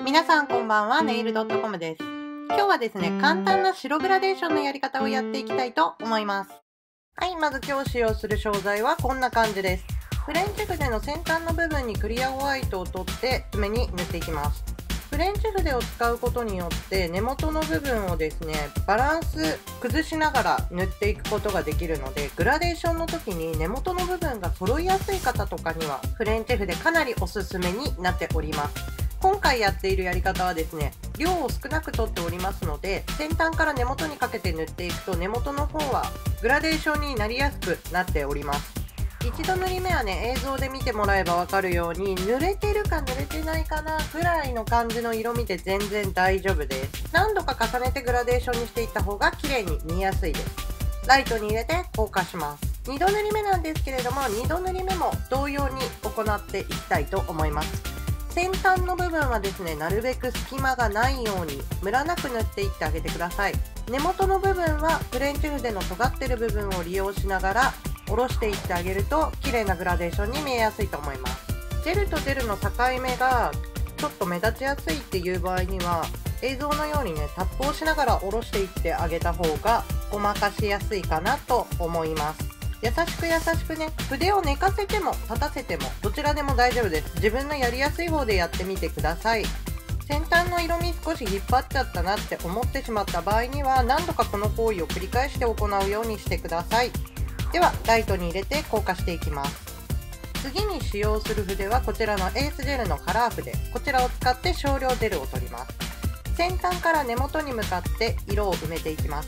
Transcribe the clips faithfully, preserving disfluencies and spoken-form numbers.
皆さんこんばんは、ネイルドットコムです。今日はですね、簡単な白グラデーションのやり方をやっていきたいと思います。はい、まず今日使用する商材はこんな感じです。フレンチ筆の先端の部分にクリアホワイトを取って爪に塗っていきます。フレンチ筆を使うことによって根元の部分をですね、バランス崩しながら塗っていくことができるので、グラデーションの時に根元の部分が揃いやすい方とかにはフレンチ筆かなりおすすめになっております。今回やっているやり方はですね、量を少なくとっておりますので、先端から根元にかけて塗っていくと根元の方はグラデーションになりやすくなっております。一度塗り目はね、映像で見てもらえばわかるように、濡れてるか濡れてないかなぐらいの感じの色味で全然大丈夫です。何度か重ねてグラデーションにしていった方が綺麗に見やすいです。ライトに入れて硬化します。にど塗り目なんですけれども、にど塗り目も同様に行っていきたいと思います。先端の部分はですね、なるべく隙間がないようにムラなく塗っていってあげてください。根元の部分はフレンチ筆の尖ってる部分を利用しながら下ろしていってあげると綺麗なグラデーションに見えやすいと思います。ジェルとジェルの境目がちょっと目立ちやすいっていう場合には、映像のようにね、タップをしながら下ろしていってあげた方がごまかしやすいかなと思います。優しく優しくね、筆を寝かせても立たせてもどちらでも大丈夫です。自分のやりやすい方でやってみてください。先端の色味少し引っ張っちゃったなって思ってしまった場合には、何度かこの行為を繰り返して行うようにしてください。ではライトに入れて硬化していきます。次に使用する筆はこちらのエースジェルのカラー筆、こちらを使って少量ジェルを取ります。先端から根元に向かって色を埋めていきます。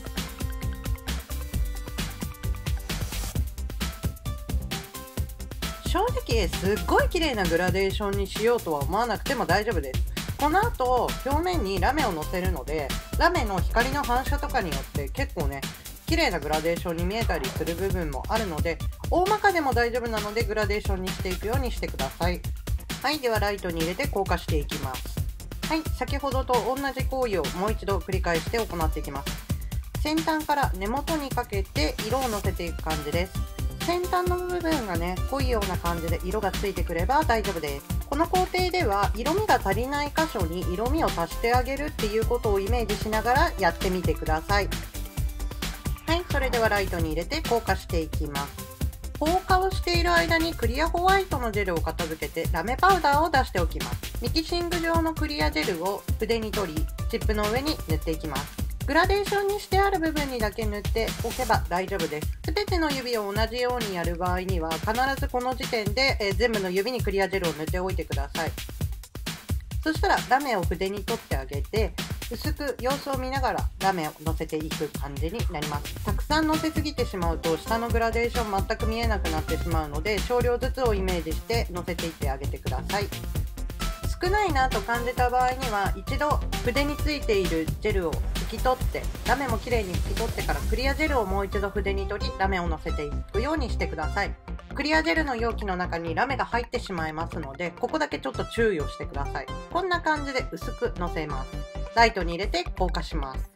正直すっごい綺麗なグラデーションにしようとは思わなくても大丈夫です。この後表面にラメをのせるので、ラメの光の反射とかによって結構ね、綺麗なグラデーションに見えたりする部分もあるので、大まかでも大丈夫なのでグラデーションにしていくようにしてください。はい、ではライトに入れて硬化していきます。はい、先ほどと同じ行為をもう一度繰り返して行っていきます。先端から根元にかけて色をのせていく感じです。先端の部分がね、濃いような感じで色がついてくれば大丈夫です。この工程では色味が足りない箇所に色味を足してあげるっていうことをイメージしながらやってみてください。はい、それではライトに入れて硬化していきます。硬化をしている間にクリアホワイトのジェルを片付けてラメパウダーを出しておきます。ミキシング状のクリアジェルを筆に取り、チップの上に塗っていきます。グラデーションにしてある部分にだけ塗っておけば大丈夫です。すべての指を同じようにやる場合には、必ずこの時点で、えー、全部の指にクリアジェルを塗っておいてください。そしたらラメを筆に取ってあげて、薄く様子を見ながらラメをのせていく感じになります。たくさんのせすぎてしまうと下のグラデーション全く見えなくなってしまうので、少量ずつをイメージしてのせていってあげてください。少ないなと感じた場合には、一度筆についているジェルを拭き取って、ラメもきれいに拭き取ってからクリアジェルをもう一度筆に取り、ラメをのせていくようにしてください。クリアジェルの容器の中にラメが入ってしまいますので、ここだけちょっと注意をしてください。こんな感じで薄くのせます。ライトに入れて硬化します。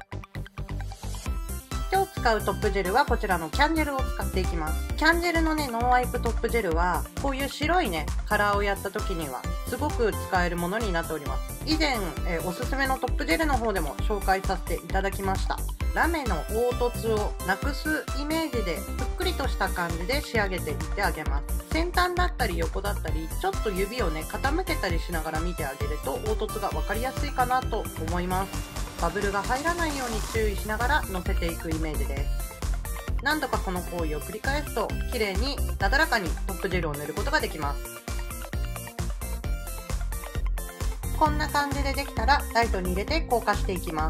今日使うトップジェルはこちらのキャンジェルを使っていきます。キャンジェルのね、ノンワイプトップジェルはこういう白いね、カラーをやった時にはすごく使えるものになっております。以前、えー、おすすめのトップジェルの方でも紹介させていただきました。ラメの凹凸をなくすイメージでぷっくりとした感じで仕上げていってあげます。先端だったり横だったり、ちょっと指をね、傾けたりしながら見てあげると凹凸が分かりやすいかなと思います。バブルが入らないように注意しながらのせていくイメージです。何度かこの行為を繰り返すと綺麗になだらかにトップジェルを塗ることができます。こんな感じでできたらライトに入れて硬化していきます。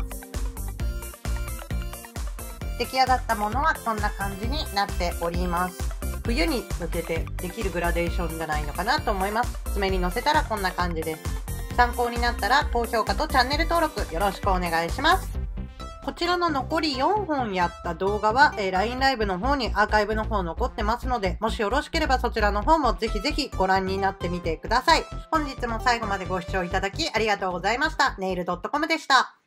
出来上がったものはこんな感じになっております。冬に向けてできるグラデーションじゃないのかなと思います。爪にのせたらこんな感じです。参考になったら高評価とチャンネル登録よろしくお願いします。こちらの残りよんほんやった動画は、えー、ライン ライブの方にアーカイブの方残ってますので、もしよろしければそちらの方もぜひぜひご覧になってみてください。本日も最後までご視聴いただきありがとうございました。ネイルドットコムでした。